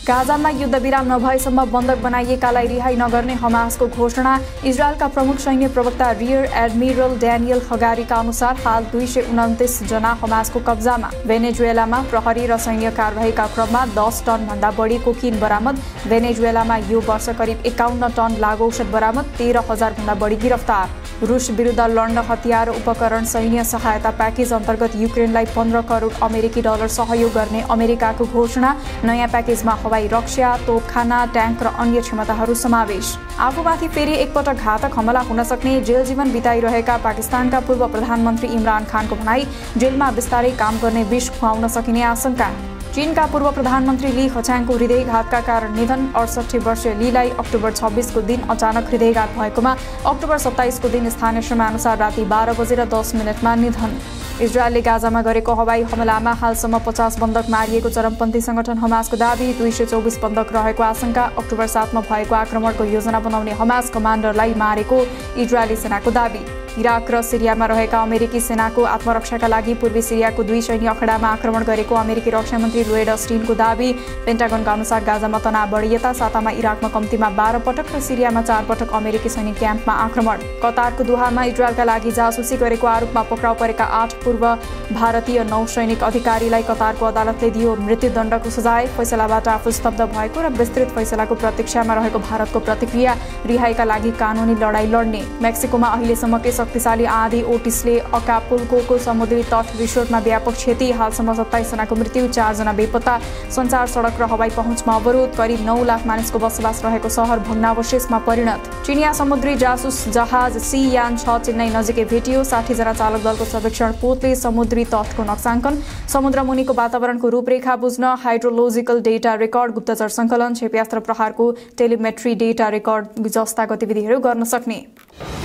गाजामा युद्धविराम नभएसम्म बन्धक बनाइएकालाई रिहाई नगर्ने हमासको घोषणा। इजरायलका प्रमुख सैन्य प्रवक्ता रियर एडमिरल ड्यानियल हगारीका अनुसार हाल 229 जना हमासको कब्जामा। भेनेजुएलामा प्रहरी र सैन्य कारबाहीका क्रममा 10 टनभन्दा बढी कोकिन बरामद। भेनेजुएलामा यो वर्ष करिब 51 टन लागु औषध बरामद। 13,000 भन्दा बढी गिरफ्तार। रुस विरुद्ध लड्न हतियार उपकरण सैन्य सहायता प्याकेज अन्तर्गत युक्रेनलाई 15 करोड अमेरिकी डलर सहयोग गर्ने अमेरिकाको घोषणा। नयाँ प्याकेजमा हवाई रक्षा, तोपखाना, ट्याङ्क र अन्य क्षमताहरू समावेश। आफूमाथि फेरि एकपटक घातक हमला हुन सक्ने जेल जीवन बिताइरहेका पाकिस्तानका पूर्व प्रधानमन्त्री इमरान खानको भनाई। जेलमा बिस्तारै काम गर्ने विष खुवाउन सकिने आशंका। चीनका पूर्व प्रधानमन्त्री ली खच्याङको हृदयघातका कारण निधन। 68 वर्षीय लीलाई अक्टोबर 26 को दिन अचानक हृदयघात भएकोमा अक्टोबर 27 को दिन स्थानीय समयअनुसार राति 12:10 निधन। इजरायलले गाजामा गरेको हवाई हमलामा हालसम्म 50 बन्धक मारिएको चरमपन्थी संगठन हमासको दाबी। 224 बन्धक रहेको आशंका। अक्टोबर 7 मा भएको आक्रमणको योजना बनाउने हमास कमान्डरलाई मारेको इजरायली सेनाको दाबी। इराक र सिरियामा रहेका अमेरिकी सेनाको आत्मरक्षाका लागि पूर्वी सिरियाको 2 सैन्य अखडामा आक्रमण गरेको अमेरिकी रक्षा मन्त्री लोयड अस्टिनको दाबी। पेन्टागनका अनुसार गाजामा तनाव बढिएता सातामा इराकमा कम्तीमा 12 पटक र सिरियामा 4 पटक अमेरिकी सैनिक क्याम्पमा आक्रमण। कतारको दोहामा इजरायलका लागि जासुसी गरेको आरोपमा पक्राउ परेका 8 पूर्व भारतीय नौसैनिक अधिकारीलाई कतारको अदालतले दियो मृत्युदण्डको सजाय। फैसलाबाट आफू स्तब्ध भएको र विस्तृत फैसलाको प्रतीक्षामा रहेको भारतको प्रतिक्रिया। रिहाईका लागि कानुनी लडाई लड्ने। मेक्सिकोमा अहिलेसम्मकै शक्तिशाली आँधी ओटिसले अकापुल्कोको समुद्री तट रिसोर्टमा व्यापक क्षति। हालसम्म 27 जनाको मृत्यु, 4 जना बेपत्ता। सञ्चार सडक र हवाई पहुँचमा अवरोध। करिब 9 लाख मानिसको बसोबास रहेको सहर भग्नावशेषमा परिणत। चिनिया समुद्री जासुस जहाज सियान 6 चेन्नई नजिकै भेटियो। 60 जना चालक दलको सर्वेक्षण पोतले समुद्री तटको नक्साङ्कन। समुद्र मुनिको वातावरणको रूपरेखा बुझ्न हाइड्रोलोजिकल डेटा रेकर्ड, गुप्तचर सङ्कलन, क्षेपयास्त्र प्रहारको टेलिमेट्री डेटा रेकर्ड जस्ता गतिविधिहरू गर्न सक्ने।